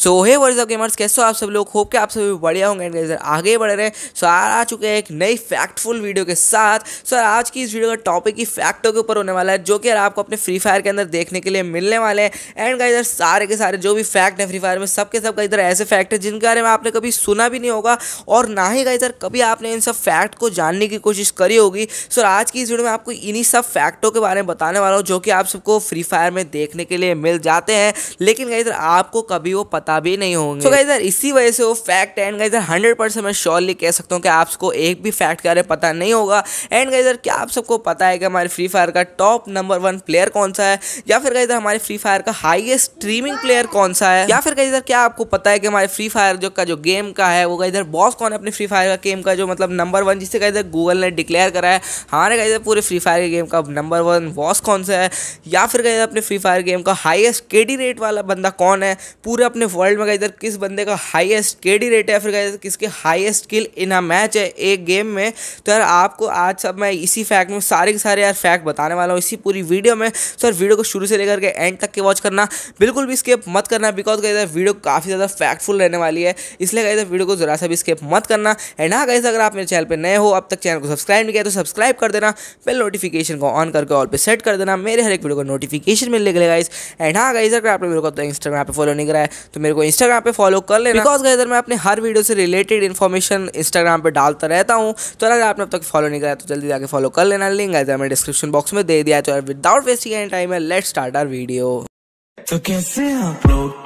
सो hey what's up gamers, कैसे हो आप सब लोग। होप कि आप सभी बढ़िया होंगे एंड आगे बढ़ रहे हैं। सो आ चुके हैं एक नई फैक्टफुल वीडियो के साथ। सो आज की इस वीडियो का टॉपिक ही फैक्टों के ऊपर होने वाला है, जो कि आपको अपने फ्री फायर के अंदर देखने के लिए मिलने वाले हैं। एंड इधर सारे के सारे जो भी फैक्ट है फ्री फायर में, सबके सब इधर ऐसे फैक्ट है जिनके बारे में आपने कभी सुना भी नहीं होगा और ना ही इधर कभी आपने इन सब फैक्ट को जानने की कोशिश करी होगी। सो आज की इस वीडियो में आपको इन्हीं सब फैक्टों के बारे में बताने वाला हूँ, जो कि आप सबको फ्री फायर में देखने के लिए मिल जाते हैं, लेकिन इधर आपको कभी वो पता भी नहीं होंगे। तो गाइस इसी वजह से वो फैक्ट एंड गाइस 100% मैं श्योरली कह सकता हूँ कि आपको एक भी फैक्ट के बारे में पता नहीं होगा। एंड गाइस क्या आप सबको पता है कि हमारे फ्री फायर का टॉप नंबर 1 प्लेयर कौन सा है, या फिर गाइस हमारे फ्री फायर का हाईएस्ट स्ट्रीमिंग प्लेयर कौन सा है, या फिर गाइस क्या आपको पता है कि हमारे फ्री फायर जो गेम का है वो गाइस बॉस कौन है अपने फ्री फायर का गेम का, जो मतलब नंबर 1 जिसे गाइस गूगल ने डिक्लेयर करा है हमारे गाइस पूरे फ्री फायर के गेम का नंबर 1 बॉस कौन सा है, या फिर गाइस अपने फ्री फायर गेम का हाईएस्ट केडी रेट वाला बंदा कौन है पूरे अपने वर्ल्ड में, गाइस किस बंदे का हाईएस्ट केडी रेट है, फिर गाइस किसके highest kill in a match है एक गेम में। तो यार आपको आज सब मैं इसी फैक्ट में सारे के सारे यार फैक्ट बताने वाला हूँ इसी पूरी वीडियो में। तो यार वीडियो को शुरू से लेकर के एंड तक के वॉच करना, बिल्कुल भी स्किप मत करना, बिकॉज गाइस वीडियो काफ़ी ज़्यादा फैक्टफुल रहने वाली है, इसलिए गाइस वीडियो को जरा सा भी स्किप मत करना। एंड हाँ गाइस, अगर आप मेरे चैनल पर नए हो, अब तक चैनल को सब्सक्राइब नहीं किया तो सब्सक्राइब कर देना, बेल नोटिफिकेशन को ऑन करके ऑल पे सेट कर देना, मेरे हर एक वीडियो को नोटिफिकेशन मिलने के लिए गाइस। एंड हाँ गाइस, अगर आपने मेरे को तो इंस्टाग्राम पे फॉलो नहीं करा है तो मेरे को इंस्टाग्राम पे फॉलो कर लेना, बिकॉज गाइस मैं अपने हर वीडियो से रिलेटेड इन्फॉर्मेशन इंस्टाग्राम पे डालता रहता हूँ। तो अगर आपने अब तक फॉलो नहीं करा तो जल्दी जाके फॉलो कर लेना, लिंक गाइस मैंने डिस्क्रिप्शन बॉक्स में दे दिया है। तो without wasting any time let's start our video. तो कैसे आप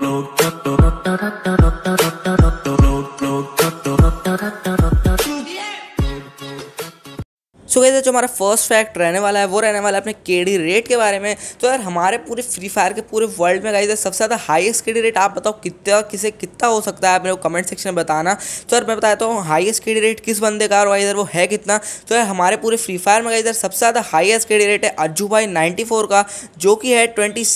सो गाइस जो हमारा फर्स्ट फैक्ट रहने वाला है वो रहने वाला है अपने केडी रेट के बारे में। तो यार हमारे पूरे फ्री फायर के पूरे वर्ल्ड में गाइस सबसे ज़्यादा हाईएस्ट केडी रेट आप बताओ कितना हो सकता है, आप मेरे को कमेंट सेक्शन में बताना। तो यार मैं बताता हूँ हाईएस्ट केडी रेट किस बंदे का और इधर वो है कितना। तो यार हमारे पूरे फ्री फायर में गाइस सबसे ज़्यादा हाईएस्ट केडी रेट है अज्जू भाई 94 का, जो कि है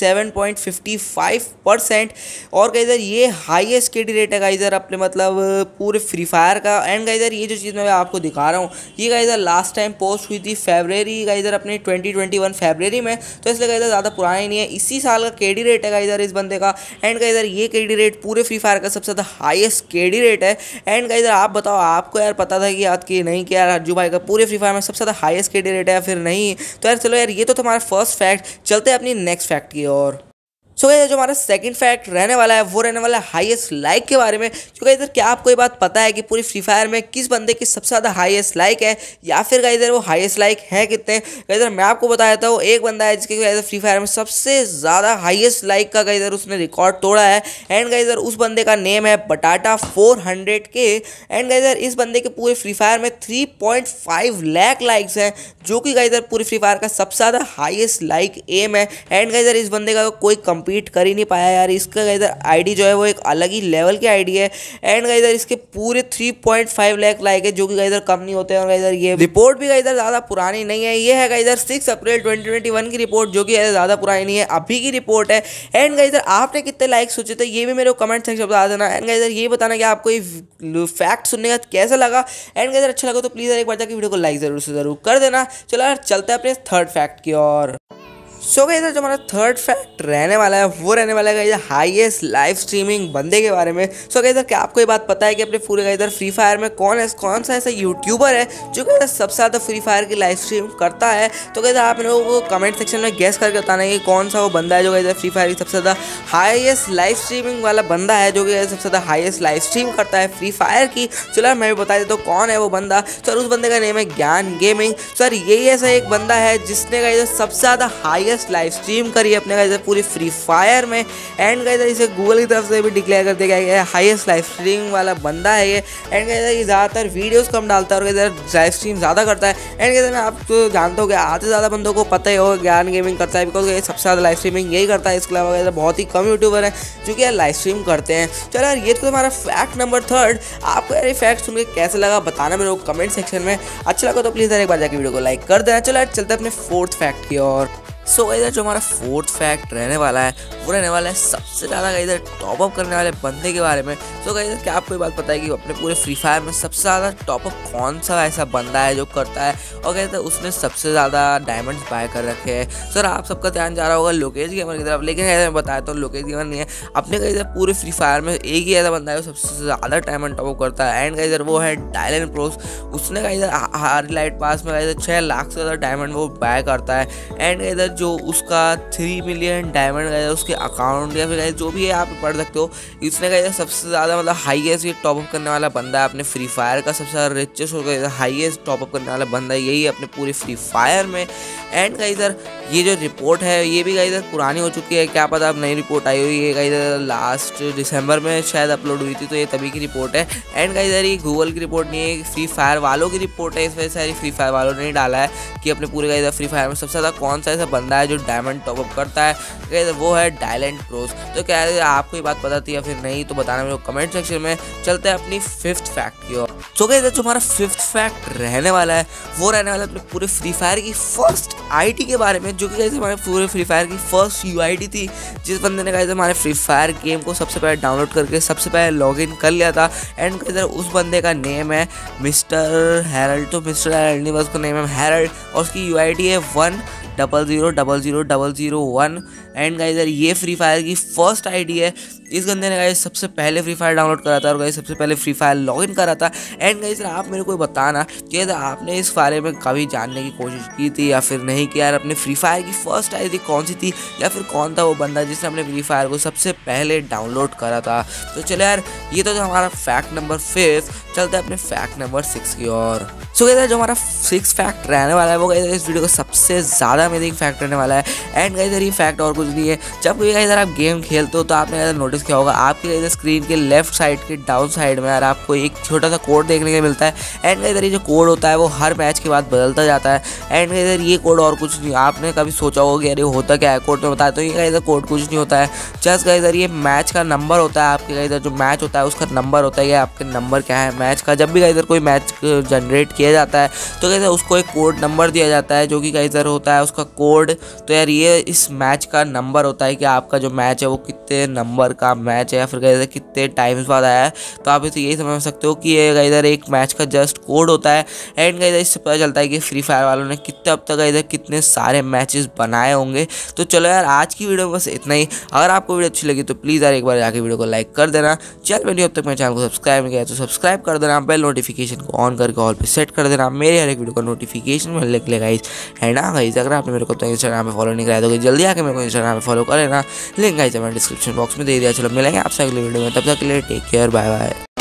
27.55%। और गाइस ये हाईएस्ट केडी रेट है गाइस अपने मतलब पूरे फ्री फायर का। एंड गाइस ये जो चीज़ मैं आपको दिखा रहा हूँ ये गाइस लास्ट टाइम पोस्ट हुई थी फरवरी इधर अपने 2021 फरवरी में, तो इसलिए गाइस ज़्यादा पुराना नहीं है, इसी साल का केडी रेट है इधर इस बंदे का। एंड गाइस ये केडी रेट पूरे फ्री फायर का सबसे ज़्यादा हाईएस्ट केडी रेट है। एंड गाइस आप बताओ आपको यार पता था कि याद कि नहीं कि यार अज्जू भाई का पूरे फ्री फायर में सबसे ज़्यादा हाईएस्ट केडी रेट है या फिर नहीं। तो यार चलो यार ये तो तुम्हारा फर्स्ट फैक्ट, चलते हैं अपनी नेक्स्ट फैक्ट की ओर। सो गाइस जो हमारा सेकंड फैक्ट रहने वाला है वो रहने वाला है हाईएस्ट लाइक के बारे में। क्योंकि इधर क्या आपको ये बात पता है कि पूरी फ्री फायर में किस बंदे की सबसे ज़्यादा हाईएस्ट लाइक है, या फिर इधर वो हाईएस्ट लाइक है कितने। इधर मैं आपको बता देता हूँ एक बंदा है जिसके इधर फ्री फायर में सबसे ज़्यादा हाईएस्ट लाइक का इधर उसने रिकॉर्ड तोड़ा है। एंड इधर उस बंदे का नेम है बटाटा 400K। एंड इधर इस बंदे के पूरे फ्री फायर में 3.5 लाख लाइक्स हैं, जो कि इधर पूरी फ्री फायर का सबसे ज़्यादा हाईएस्ट लाइक एम है। एंड इधर इस बंदे का कोई कंपीट कर ही नहीं पाया यार, इसका इधर आईडी जो है वो एक अलग ही लेवल की आईडी है। एंड इधर इसके पूरे 3.5 लाख लाइक है, जो कि इधर कम नहीं होते हैं। और इधर ये रिपोर्ट भी इधर ज़्यादा पुरानी नहीं है, ये है इधर 6 अप्रैल 2021 की रिपोर्ट, जो कि ज़्यादा पुरानी नहीं है, अभी की रिपोर्ट है। एंड इधर आपने कितने लाइक सोचे थे ये भी मेरे को कमेंट सेक्शन में बता देना। एंड इधर ये बताना कि आपको ये फैक्ट सुनने का कैसा लगा। एंड इधर अच्छा लगा तो प्लीज़ एक बार जाकर वीडियो को लाइक जरूर कर देना। चलो यार चलते हैं अपने थर्ड फैक्ट की ओर। सो गाइस जो हमारा थर्ड फैक्ट रहने वाला है वो रहने वाला है हाईएस्ट लाइव स्ट्रीमिंग बंदे के बारे में। सो गाइस क्या आपको ये बात पता है कि अपने पूरे इधर फ्री फायर में कौन सा ऐसा यूट्यूबर है जो कि सबसे ज़्यादा फ्री फायर की लाइव स्ट्रीम करता है। तो गाइस आप लोगों को कमेंट सेक्शन में गेस करके बताना कि कौन सा वो बंदा है जो इधर फ्री फायर की सबसे ज़्यादा हाईएस्ट लाइव स्ट्रीमिंग वाला बंदा है, जो कि सबसे ज़्यादा हाईएस्ट लाइव स्ट्रीम करता है फ्री फायर की। चलो मैं भी बता देता हूँ कौन है वो बंदा। सर उस बंदे का नेम है ज्ञान गेमिंग। सर यही ऐसा एक बंदा है जिसने इधर सबसे ज़्यादा हाईएस्ट लाइव स्ट्रीम करी अपने का इधर पूरी फ्री फायर में। एंड गाइस इसे गूगल की तरफ से भी डिक्लेयर कर दिया गया है हाईएस्ट लाइव स्ट्रीम वाला बंदा है ये। एंड गाइस ये ज़्यादातर वीडियोस कम डालता है और इधर लाइव स्ट्रीम ज़्यादा करता है। एंड गाइस मैं आपको जानता हूँ कि आधे ज़्यादा बंदों को पता ही होगा ज्ञान गेमिंग करता है, बिकॉज ये सबसे ज़्यादा लाइव स्ट्रीमिंग यही करता है। इसके अलावा इधर बहुत ही कम यूट्यूबर हैं जो कि यार लाइव स्ट्रीम करते हैं। चलो यार ये तो हमारा फैक्ट नंबर थर्ड। आपको यार ये फैक्ट सुन के कैसा लगा बताना मेरे को कमेंट सेक्शन में। अच्छा लगा तो प्लीज़ एक बार जाकर वीडियो को लाइक कर देना। चलो यार चलते हैं अपने फोर्थ फैक्ट की ओर। सो गाइस जो हमारा फोर्थ फैक्ट रहने वाला है वो रहने वाला है सबसे ज़्यादा गाइस टॉप अप करने वाले बंदे के बारे में। सो गाइस क्या आपको ये बात पता है कि अपने पूरे फ्री फायर में सबसे ज़्यादा टॉप अप कौन सा ऐसा बंदा है जो करता है और कहते हैं उसने सबसे ज़्यादा डायमंड्स बाय कर रखे हैं। सर आप सबका ध्यान जा रहा होगा लोकेश गेमर की तरफ, लेकिन ऐसा मैं बताया तो लोकेश गेमर नहीं है। अपने गाइस पूरे फ्री फायर में एक ही ऐसा बंदा है जो सबसे ज़्यादा डायमंड टॉप अप करता है एंड गाइस वो है डायलन प्रोस। उसने गाइस हाईलाइट पास में गाइस 6 लाख से ज़्यादा डायमंड वो बाय करता है एंड गाइस जो उसका 3 मिलियन डायमंड गाइस उसके अकाउंट या फिर गाइस जो भी है आप पढ़ सकते हो। इसने गाइस सबसे ज़्यादा मतलब हाईएस्ट ये टॉप अप करने वाला बंदा है अपने फ्री फायर का, सबसे ज़्यादा रिचेस्ट हो गया हाईएस्ट टॉप अप करने वाला बंदा यही है अपने पूरे फ्री फायर में। एंड गाइस ये जो रिपोर्ट है ये भी गाइस पुरानी हो चुकी है, क्या पता अब नई रिपोर्ट आई हुई है गाइस लास्ट दिसंबर में शायद अपलोड हुई थी, तो ये तभी की रिपोर्ट है। एंड गाइस ये गूगल की रिपोर्ट नहीं है, फ्री फायर वालों की रिपोर्ट है, इस वजह से फ्री फायर वालों ने डाला है कि अपने पूरे गाइस फ्री फायर में सबसे ज़्यादा कौन सा ऐसा बंदा है जो डायमंड टॉप अप करता है, गाइस वो है डायलन प्रोस। तो क्या है आपको ये बात पता थी या फिर नहीं, तो बताना मेरे को कमेंट सेक्शन में। चलते हैं अपनी फिफ्थ फैक्ट की ओर। तो गाइस जो हमारा फिफ्थ फैक्ट रहने वाला है वो रहने वाला है अपने पूरे फ्री फायर की फर्स्ट आईडी के बारे में, जो कि गाइस हमारे पूरे फ्री फायर की फर्स्ट यूआईडी थी। जिस बंदे ने गाइस हमारे फ्री फायर गेम को सबसे पहले डाउनलोड करके सबसे पहले लॉगिन कर लिया था एंड गाइस उस बंदे का नेम है मिस्टर हैरल्ड। तो मिस्टर हैरल्ड नहीं बस उसका नेम है हैरल्ड और उसकी यूआईडी है 1000001 एंड गाइस ये फ्री फायर की फर्स्ट आईडी है। इस बंदे ने गाइस सबसे पहले फ्री फायर डाउनलोड करा था और गाइस सबसे पहले फ्री फायर लॉगिन करा था। एंड गाइस आप मेरे को बताना कि आपने इस बारे में कभी जानने की कोशिश की थी या फिर नहीं कि यार अपने फ्री फायर की फर्स्ट आईडी कौन सी थी या फिर कौन था वो बंदा जिसने अपने फ्री फायर को सबसे पहले डाउनलोड करा था। तो चलो यार ये तो हमारा फैक्ट नंबर 5, चलते हैं अपने फैक्ट नंबर 6 की ओर। सो गाइस जो हमारा 6 फैक्ट रहने वाला है वो गाइस इस वीडियो का सबसे ज़्यादा अमेजिंग फैक्ट रहने वाला है। एंड गाइस ये फैक्ट और कुछ नहीं है, जब कोई गाइस आप गेम खेलते हो तो आपने नोटिस किया होगा आपके गाइस स्क्रीन के लेफ्ट साइड के डाउन साइड में यार आपको एक छोटा सा कोड देखने को मिलता है। एंड गाइस ये जो कोड होता है वो हर मैच के बाद बदलता जाता है। एंड गाइस ये कोड और कुछ नहीं, आपने कभी सोचा होगा कि अरे होता क्या है कोड में बताया, तो ये गाइस कोड कुछ नहीं होता है, जस्ट गाइस ये मैच का नंबर होता है। आपके गाइस जो मैच होता है उसका नंबर होता है, या आपके नंबर क्या है मैच का। जब भी गाइस कोई मैच जनरेट किया जाता है तो गाइस उसको एक कोड नंबर दिया जाता है जो कि गाइस होता है उसका कोड। तो यार ये इस मैच का नंबर होता है कि आपका जो मैच है वो कितने नंबर का मैच है या फिर गाइस कितने टाइम्स बाद आया है। तो आप इसे यही समझ सकते हो कि ये गाइस एक मैच का जस्ट कोड होता है। एंड गाइस इससे पता चलता है कि फ्री फायर वालों ने कितने अब तक गाइस कितने सारे मैचेस बनाए होंगे। तो चलो यार आज की वीडियो में बस इतना ही। अगर आपको वीडियो अच्छी लगी तो प्लीज़ यार एक बार जाके वीडियो को लाइक कर देना। चल मैंने अब तक मेरे चैनल को सब्सक्राइब नहीं किया तो सब्सक्राइब कर देना, बेल नोटिफिकेशन को ऑन करके ऑल पे सेट कर देना, मेरे हर एक वीडियो का नोटिफिकेशन मिलने के लिए गाइस। है ना गाइस अगर आपने मेरे को तो इंस्टाग्राम पे फॉलो नहीं कराया तो जल्दी आके मेरे को इंस्टाग्राम पे फॉलो कर लेना, लिंक गाइस मैंने डिस्क्रिप्शन बॉक्स में दे दिया। चलो मिलेंगे आपसे अगले वीडियो में, तब तक के लिए टेक केयर, बाय बाय।